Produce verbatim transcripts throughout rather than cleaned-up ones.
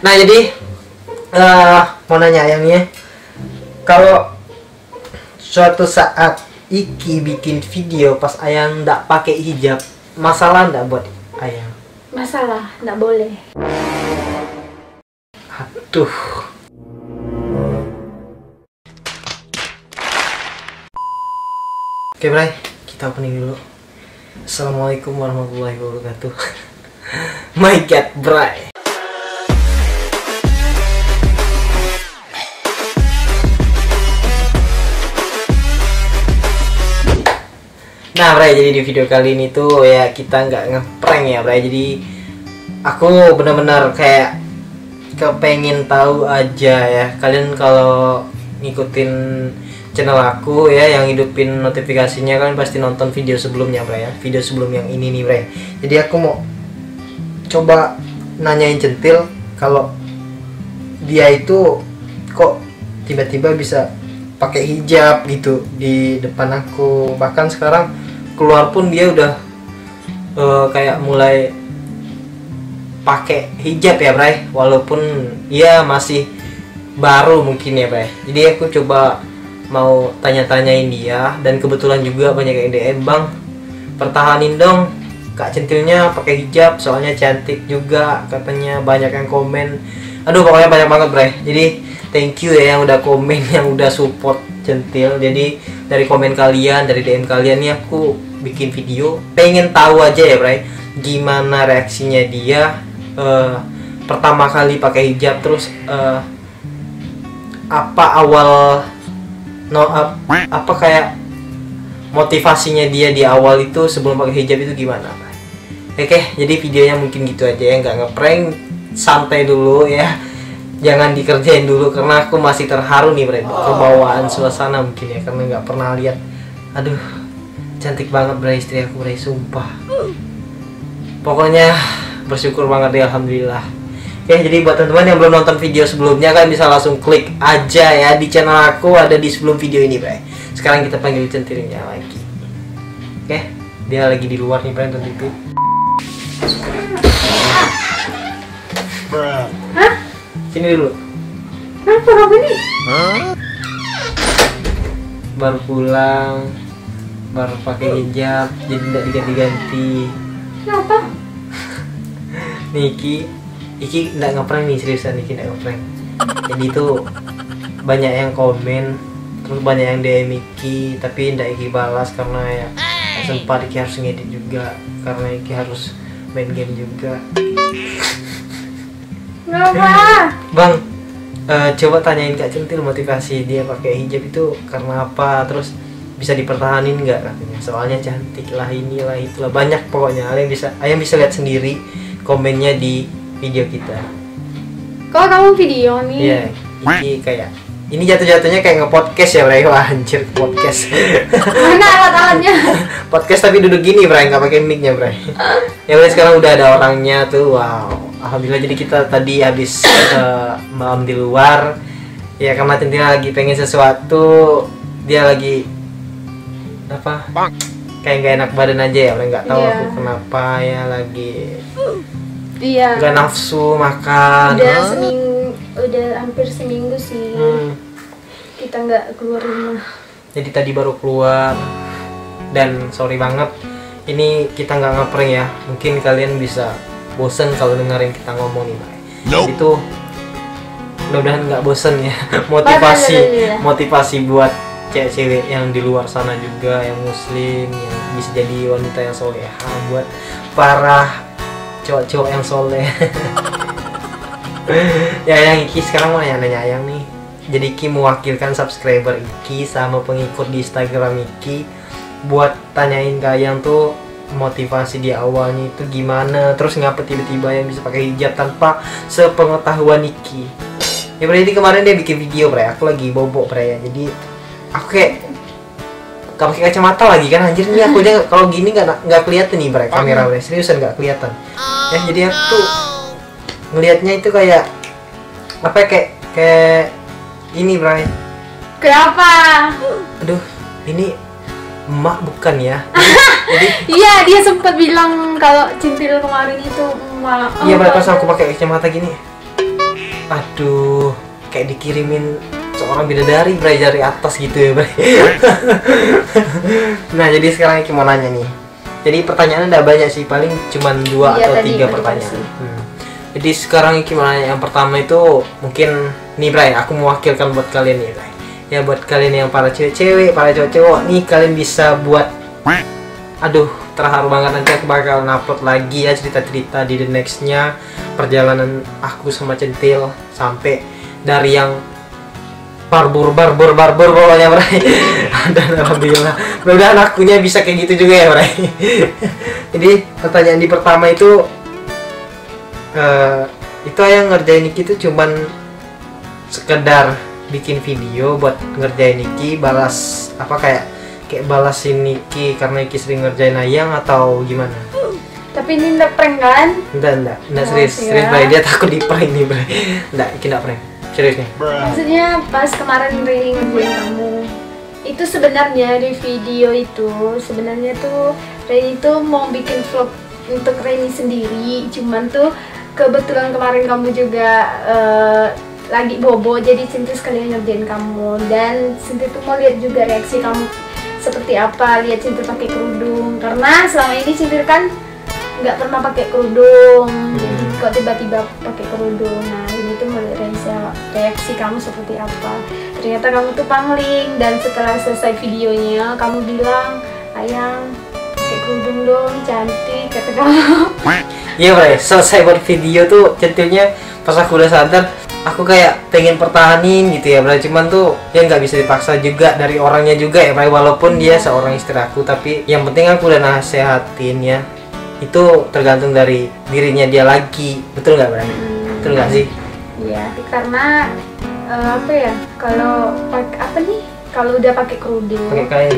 Nah jadi uh, mau nanya Ayangnya, kalau suatu saat Iki bikin video pas Ayang nggak pakai hijab, masalah nggak buat Ayang? Masalah, nggak boleh. Aduh. Oke Bray, kita opening dulu. Assalamualaikum warahmatullahi wabarakatuh. My God, Bray. Nah Bray, jadi di video kali ini tuh ya kita nggak ngeprank ya Bray. Jadi aku benar-benar kayak kepengen tahu aja ya, kalian kalau ngikutin channel aku ya yang hidupin notifikasinya, kalian pasti nonton video sebelumnya Bray ya, video sebelum yang ini nih Bray. Jadi aku mau coba nanyain Centil kalau dia itu kok tiba-tiba bisa pakai hijab gitu di depan aku. Bahkan sekarang keluar pun dia udah uh, kayak mulai pakai hijab ya Bray, walaupun ya masih baru mungkin ya Bray. Jadi aku coba mau tanya-tanyain dia, dan kebetulan juga banyak yang D M, "Bang, pertahanin dong Kak Centilnya pakai hijab, soalnya cantik juga," katanya. Banyak yang komen. Aduh pokoknya banyak banget Bray. Jadi thank you ya yang udah komen, yang udah support Centil. Jadi dari komen kalian, dari D M kalian nih aku bikin video, pengen tahu aja ya Bray, gimana reaksinya dia uh, pertama kali pakai hijab. Terus uh, apa awal no uh, apa kayak motivasinya dia di awal itu sebelum pakai hijab itu gimana Bray? Oke, jadi videonya mungkin gitu aja ya, nggak ngeprank, santai dulu ya. Jangan dikerjain dulu karena aku masih terharu nih Bray, kebawaan suasana mungkin ya, karena nggak pernah lihat. Aduh, cantik banget Bray istri aku Bray, sumpah. Pokoknya bersyukur banget deh, alhamdulillah. Oke, jadi buat teman-teman yang belum nonton video sebelumnya, kan bisa langsung klik aja ya di channel aku, ada di sebelum video ini Bray. Sekarang kita panggil Centilnya lagi. Oke, dia lagi di luar nih Bray, nonton T V. Hah? Sini dulu. Kenapa kenapa nih? Baru pulang, baru pakai hijab, jadi tidak diganti-ganti. Kenapa? Niki, Iki nggak ngeprank nih, seriusan Niki nggak ngeprank. Jadi tuh banyak yang komen, terus banyak yang D M Iki, tapi nggak Iki balas karena ya sempat Iki harus ngedit juga, karena Iki harus main game juga. Kenapa? Bang, uh, coba tanyain Kak Centil motivasi dia pakai hijab itu karena apa, terus bisa dipertahanin nggak katanya, soalnya cantik lah, inilah itulah, banyak pokoknya. Ayang bisa Ayang bisa lihat sendiri komennya di video kita. Kok kamu video nih? Iya, ini kayak ini jatuh-jatuhnya kayak nge-podcast ya Bray. Wah anjir, podcast. Mana alat-alatnya? Podcast tapi duduk gini Bray, nggak pakai mic-nya Bray. Ya Bray, sekarang udah ada orangnya tuh. Wow, alhamdulillah. Jadi kita tadi habis uh, malam di luar ya, karena Centil lagi pengen sesuatu, dia lagi apa kayak nggak enak badan aja ya Bray, nggak tahu yeah. aku kenapa ya, lagi Iya. nggak nafsu makan. Udah seminggu, udah hampir seminggu sih hmm. kita nggak keluar rumah. Jadi tadi baru keluar, dan sorry banget ini kita nggak ngeprank ya, mungkin kalian bisa bosen kalau dengerin kita ngomong nih Bray. Nope. Itu mudah-mudahan nggak bosen ya. Motivasi motivasi buat cewek-cewek yang di luar sana juga, yang muslim, yang bisa jadi wanita yang soleha, buat para cowok-cowok yang soleh. Ya yang Iki sekarang mau nanya-nanya Ayang nih. Jadi Iki mewakilkan subscriber Iki sama pengikut di Instagram Iki buat tanyain ke Ayang tuh motivasi di awalnya itu gimana, terus ngapa tiba-tiba yang bisa pakai hijab tanpa sepengetahuan Iki. Ya berarti kemarin dia bikin video Bray, aku lagi bobok Bray ya. Jadi aku kayak gak pakai kacamata lagi kan, anjir nih aku aja kalau gini nggak nggak kelihatan nih Bray, kamera Bray, seriusan nggak kelihatan ya. Jadi aku tuh ngelihatnya itu kayak apa ya, kayak kayak ini Bray. Kenapa? Aduh, ini emak bukan ya? Jadi iya, dia sempat bilang kalau Centil kemarin itu malah. Iya Bray, pas aku pakai kacamata gini. aduh, kayak dikirimin seorang bidadari Bray dari atas gitu ya Bray. Nah jadi sekarang Iki mau nanya nih. Jadi pertanyaannya udah banyak sih, paling cuman dua Iya, atau tadi tiga udah pertanyaan. kasih. Hmm. Jadi sekarang Iki mau nanya yang pertama itu mungkin nih Bray, aku mewakilkan buat kalian nih Bray. Ya buat kalian yang para cewek-cewek, para cowok-cowok nih, kalian bisa buat, aduh terharu banget, nanti aku bakal upload lagi ya cerita-cerita di the nextnya perjalanan aku sama Centil sampai dari yang barbur barbur barbur pokoknya Bray. Dan alhamdulillah mudah-mudahan akunya bisa kayak gitu juga ya Bray. Jadi pertanyaan di pertama itu uh, itu yang ngerjain Niki itu cuman sekedar bikin video buat ngerjain Niki, balas apa kayak kayak balasin Niki karena Niki sering ngerjain Ayang atau gimana? Tapi ini nggak prank kan? Enggak, enggak, enggak Oh, serius, ya. serius Bray, dia takut di prank nih Bray. Enggak, Niki enggak prank, serius nih. Maksudnya pas kemarin Reni ngerjain kamu itu sebenarnya di video itu sebenarnya tuh Reni tuh mau bikin vlog untuk Reni sendiri, cuman tuh kebetulan kemarin kamu juga eh, lagi bobo, jadi Cinti sekalian ngerjain kamu, dan Cinti tuh mau lihat juga reaksi kamu seperti apa, lihat Cinti pakai kerudung, karena selama ini Cinti kan nggak pernah pakai kerudung, jadi kok tiba-tiba pakai kerudung. Nah ini tuh mau lihat reaksi, reaksi kamu seperti apa. Ternyata kamu tuh pangling, dan setelah selesai videonya kamu bilang, Ayang pakai kerudung dong, cantik, kata kamu. Iya Bray, selesai buat video tuh Centilnya pas aku udah sadar, aku kayak pengen pertahanin gitu ya Bray, cuman tuh ya nggak bisa dipaksa juga dari orangnya juga ya Bray, walaupun dia seorang istri aku, tapi yang penting aku udah nasehatin ya, itu tergantung dari dirinya dia lagi, betul nggak Bray? Hmm. Betul nggak sih? Iya, karena eh, apa ya, kalau pakai apa nih, kalau udah pakai kerudung Pakai kain.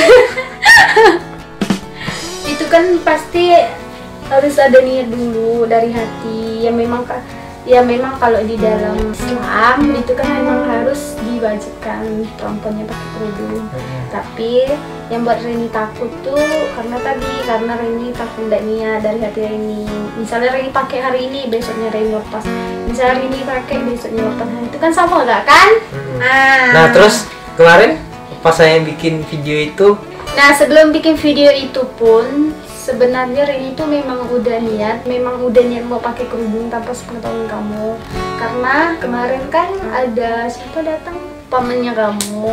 itu kan pasti harus ada niat dulu dari hati. Ya memang ka- ya memang kalau di dalam Islam itu kan memang harus diwajibkan perempuannya pakai kerudung. Tapi yang buat Reni takut tuh karena tadi karena Reni takut tidak niat dari hati Reni. Misalnya Reni pakai hari ini, besoknya Reni lepas. Misalnya Reni pakai, besoknya lepas. Nah, itu kan sama nggak kan? Hmm. Nah, Nah terus kemarin pas saya bikin video itu, Nah sebelum bikin video itu pun sebenarnya Reni itu memang udah niat, memang udah niat mau pakai kerudung tanpa sepengetahuan kamu. Karena kemarin kan ada siapa datang, pamannya kamu.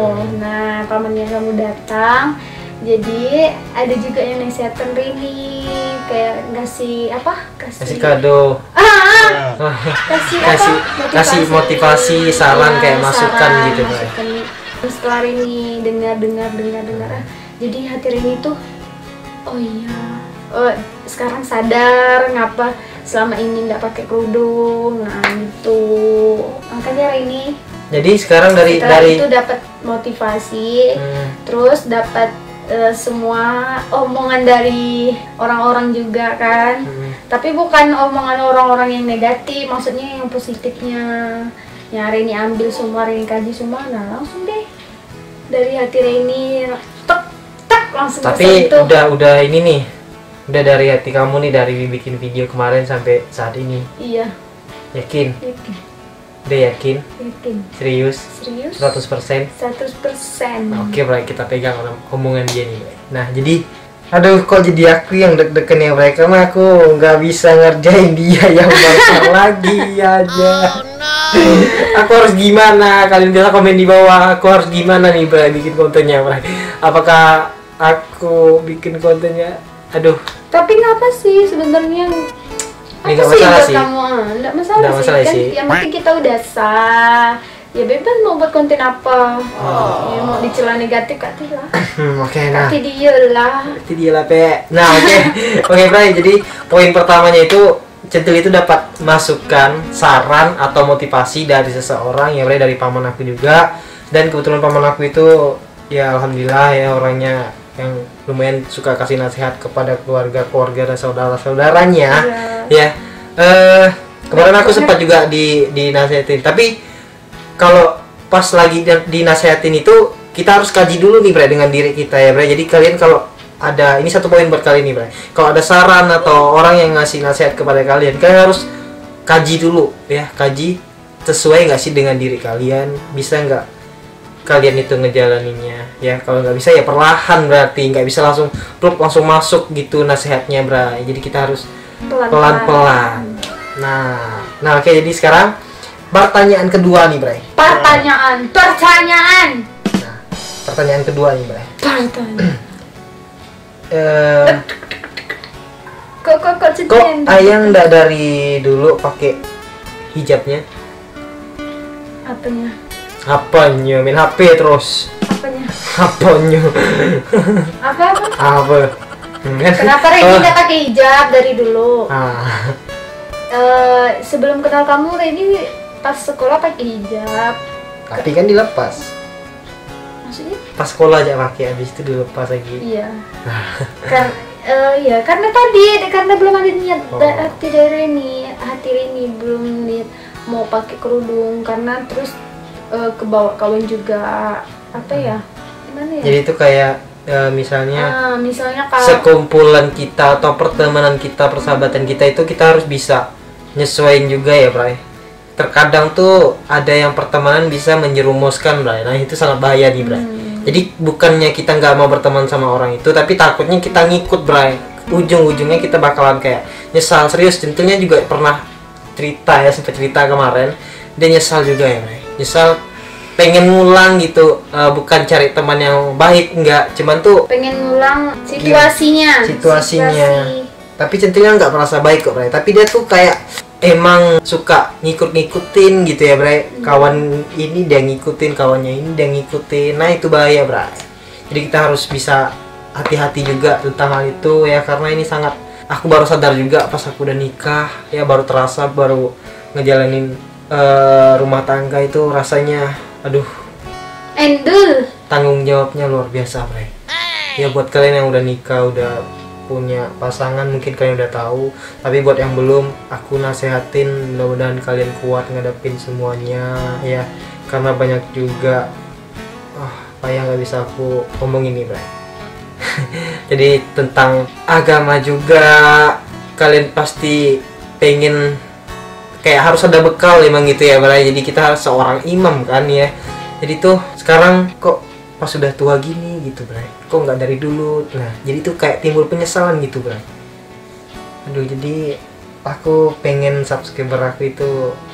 Nah pamannya kamu datang, jadi ada juga yang nasihatin Reni, kayak ngasih apa? kasih kado, Ah, kasih apa? kasih kasih motivasi, saran kayak masukan saran, gitu Bray. masukan. Setelah Reni dengar dengar dengar dengar, ah, jadi hati Reni tuh, oh iya, oh, sekarang sadar ngapa selama ini nggak pakai kerudung. Nah gitu, makanya Reni Jadi sekarang dari setelah dari itu dapat motivasi, Hmm. terus dapat eh, semua omongan dari orang-orang juga kan. Hmm. Tapi bukan omongan orang-orang yang negatif, maksudnya yang positifnya. Ya Reni ambil semua, Reni kaji semua, nah langsung deh dari hati Reni tek tek langsung Tapi itu. udah udah ini nih, udah dari hati kamu nih, dari bikin video kemarin sampai saat ini, Iya, yakin? yakin, Udah yakin? yakin, Serius? serius, seratus persen? seratus persen. Nah, oke Bray, kita pegang omongan dia nih Bray. Nah jadi, aduh kok jadi aku yang deg-degan ya Bray, karena aku nggak bisa ngerjain dia yang besar lagi aja. Aku harus gimana? Kalian bisa komen di bawah, aku harus gimana nih Bray bikin kontennya Bray. Apakah aku bikin kontennya, aduh Tapi ngapa sih sebenarnya? Apa Ini nggak sih masalah buat sih. kamu? Ah, nggak masalah, Nggak sih, masalah kan? sih. Yang penting kita udah sah. Ya bebas mau buat konten apa. Ya mau dicela negatif kak lah. hmm, oke nah Kak dia lah. itu dia lah Pe. Nah oke oke Bray, jadi poin pertamanya itu Centil itu dapat masukan, saran atau motivasi dari seseorang ya Bray, dari paman aku juga. Dan kebetulan paman aku itu ya alhamdulillah ya orangnya yang lumayan suka kasih nasihat kepada keluarga-keluarga dan saudara-saudaranya. Ya eh kemarin aku sempat juga di dinasihatin, tapi kalau pas lagi di- dinasehatin itu kita harus kaji dulu nih Bray dengan diri kita ya Bray. Jadi kalian kalau ada, ini satu poin buat kalian nih Bray, kalau ada saran atau orang yang ngasih nasihat kepada kalian, kalian harus kaji dulu ya, kaji sesuai nggak sih dengan diri kalian, bisa nggak kalian itu ngejalaninnya ya. Kalau nggak bisa ya perlahan, berarti nggak bisa langsung pluk langsung masuk gitu nasihatnya Bray. Jadi kita harus pelan-pelan. Nah, nah oke, jadi sekarang pertanyaan kedua nih Bray. Pertanyaan, pertanyaan. Nah, pertanyaan kedua nih Bray. Pertanyaan. Eh, kok kok kok kok Ayang nggak dari dulu pakai hijabnya? Apanya? Apanya? Main H P terus. Apanya? Apanya? Apa apa? Apa? Kenapa Reni nggak pakai hijab dari dulu? Ah. Uh, sebelum kenal kamu Reni pas sekolah pakai hijab. Tapi kan dilepas. Maksudnya? Pas sekolah aja pakai, habis itu dilepas lagi. Iya. Kan, uh, ya karena tadi karena belum ada niat Oh. hati dari Reni, hati Reni belum niat mau pakai kerudung karena terus uh, kebawa kawan juga apa ya? Gimana ya? Jadi itu kayak uh, misalnya Ah, misalnya kalau sekumpulan kita atau pertemanan kita, persahabatan kita itu kita harus bisa nyesuaiin juga ya Bray. Terkadang tuh ada yang pertemanan bisa menjerumuskan Bray. Nah itu sangat bahaya nih Bray. Hmm. Jadi bukannya kita nggak mau berteman sama orang itu, tapi takutnya kita ngikut Bray. Ujung-ujungnya kita bakalan kayak nyesal. Serius, tentunya juga pernah cerita ya, sempat cerita kemarin. Dia nyesal juga ya Bray. Nyesal pengen ngulang gitu, uh, bukan cari teman yang baik, enggak, cuman tuh pengen ngulang situasinya. situasinya. Situasi. Tapi centilnya nggak merasa baik kok Bray. Tapi dia tuh kayak emang suka ngikut-ngikutin gitu ya Bray. Kawan ini dia ngikutin, kawannya ini dia ngikutin. Nah itu bahaya Bray. Jadi kita harus bisa hati-hati juga tentang hal itu ya, karena ini sangat, aku baru sadar juga pas aku udah nikah ya, baru terasa, baru ngejalanin uh, rumah tangga itu rasanya aduh, Endul. tanggung jawabnya luar biasa Bray. Ya buat kalian yang udah nikah, udah punya pasangan, mungkin kalian udah tahu. Tapi buat yang belum, aku nasehatin mudah-mudahan kalian kuat ngadepin semuanya ya, karena banyak juga oh, apa yang nggak bisa aku ngomongin nih Bray. Jadi tentang agama juga kalian pasti pengen kayak harus ada bekal emang gitu ya Bray. Jadi kita harus seorang imam kan ya. Jadi tuh sekarang kok pas sudah tua gini gitu Bray, kok nggak dari dulu. Nah jadi tuh kayak timbul penyesalan gitu Bray. Aduh, jadi aku pengen subscriber aku itu,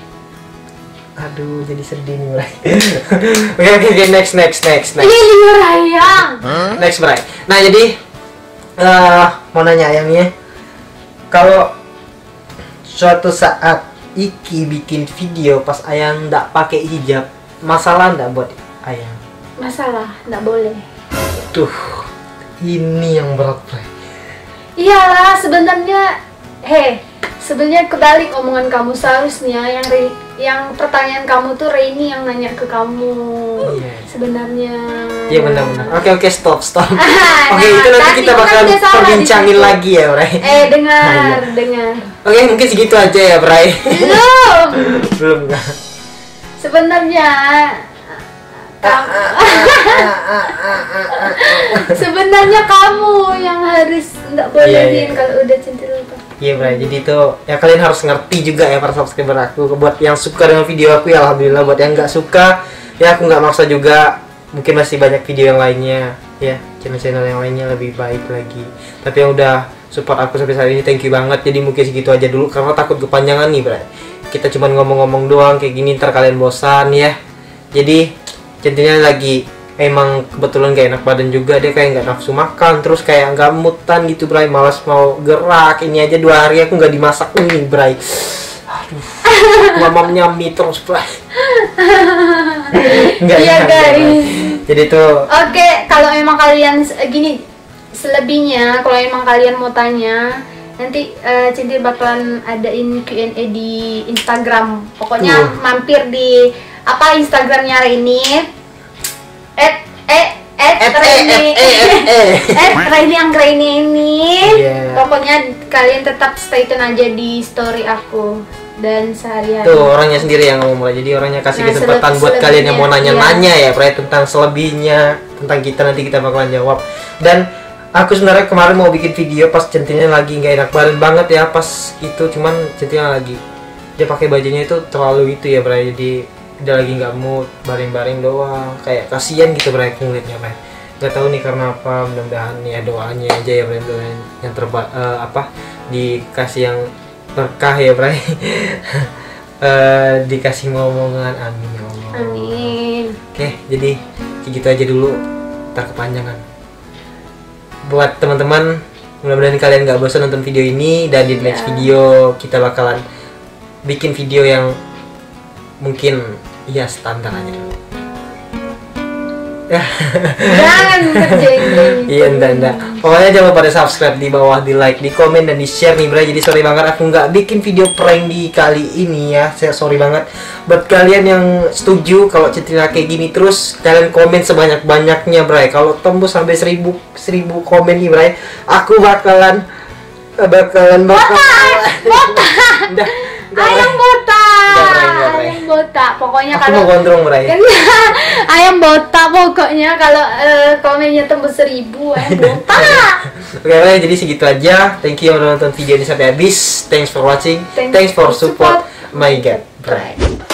aduh jadi sedih nih Bray. Oke oke oke, next next next next Ini liur ayang. next Bray. Nah jadi uh, mau nanya Ayangnya, kalau suatu saat Iki bikin video pas Ayang nggak pakai hijab, masalah nggak buat Ayang? Masalah, nggak boleh. Tuh, ini yang berat Bray. Iyalah sebenarnya, heh, sebenarnya kebalik omongan kamu. Seharusnya yang Re, yang pertanyaan kamu tuh Reni yang nanya ke kamu. Iya. Sebenarnya. Iya benar-benar. Oke oke, stop stop. Oke, Nah, itu nanti tadi kita kan bakal udah salah perbincangin di situ. lagi ya Bray. Eh dengar, Iya. dengar. Oke, mungkin segitu aja ya Bray. Belum. Belum nggak? Sebenarnya kamu, sebenarnya kamu yang harus nggak Iya, iya. bolehin kalau udah centil apa. Iya Bray, jadi itu ya kalian harus ngerti juga ya para subscriber aku. Buat yang suka dengan video aku ya alhamdulillah, buat yang nggak suka ya aku nggak maksa juga. Mungkin masih banyak video yang lainnya ya, channel-channel yang lainnya lebih baik lagi. Tapi yang udah support aku sampai saat ini, thank you banget. Jadi mungkin segitu aja dulu karena takut kepanjangan nih Bray. Kita cuma ngomong-ngomong doang kayak gini, ntar kalian bosan ya. Jadi centilnya lagi emang kebetulan gak enak badan juga, dia kayak nggak nafsu makan, terus kayak nggak mutan gitu Bray, malas mau gerak. Ini aja dua hari aku nggak dimasak nih Bray. Aduh, mamamnya mie terus Bray. Nggak Iya enak, guys. Bray. Jadi tuh Oke, kalau emang kalian se- gini selebihnya, kalau emang kalian mau tanya, nanti uh, Cinti bakalan adain Q and A di Instagram. Pokoknya Uh. mampir di apa Instagramnya Reni. Et eh et Eh, eh, Reni. eh, eh, eh. Et Reni Anggraini ini. Iya. Pokoknya kalian tetap stay tune aja di story aku dan sehari-hari. tuh orangnya sendiri yang ngomong Bray. Jadi orangnya kasih Nah, kesempatan sele- buat kalian yang mau selebihnya, nanya-nanya ya Bray, tentang selebihnya tentang kita, nanti kita bakalan jawab. Dan aku sebenarnya kemarin mau bikin video pas centilnya lagi nggak enak badan banget ya, pas itu cuman centilnya lagi dia pakai bajunya itu terlalu itu ya Bray, jadi dia lagi nggak mood, baring-baring doang, kayak kasihan gitu Bray aku ngeliatnya Bray. Nggak tahu nih karena apa, mudah-mudahan ya doanya aja ya Bray, mudah-mudahan yang terba uh, apa dikasih yang berkah ya Bray. uh, dikasih ngomongan, amin ya Allah. Amin. Oke, jadi gitu aja dulu, ntar kepanjangan. Buat teman-teman, mudah-mudahan kalian nggak bosan nonton video ini, dan di next Ya. video kita bakalan bikin video yang mungkin ya standar aja dulu. Ya. Jangan berjengkel. Iya, enggak, enggak. Pokoknya jangan lupa di subscribe, di bawah, di like, di komen, dan di share nih Bray. Jadi sorry banget aku nggak bikin video prank di kali ini ya. Saya sorry banget. Buat kalian yang setuju kalau cerita kayak gini terus, kalian komen sebanyak-banyaknya Bray. Kalau tembus sampai seribu seribu komen nih Bray, aku bakalan bakalan bakalan. Udah, udah, Ayam Bray. botak. Nggak, Bray, nggak, Bray. Ayam botak. Pokoknya Aku kalau mau gondrong Bray. ayam botak pokoknya kalau eh, komennya tembus seribu ayam botak. Oke Bray, jadi segitu aja. Thank you yang udah nonton video ini sampai habis. Thanks for watching. Thanks Thanks for for support. support. My God, Bray.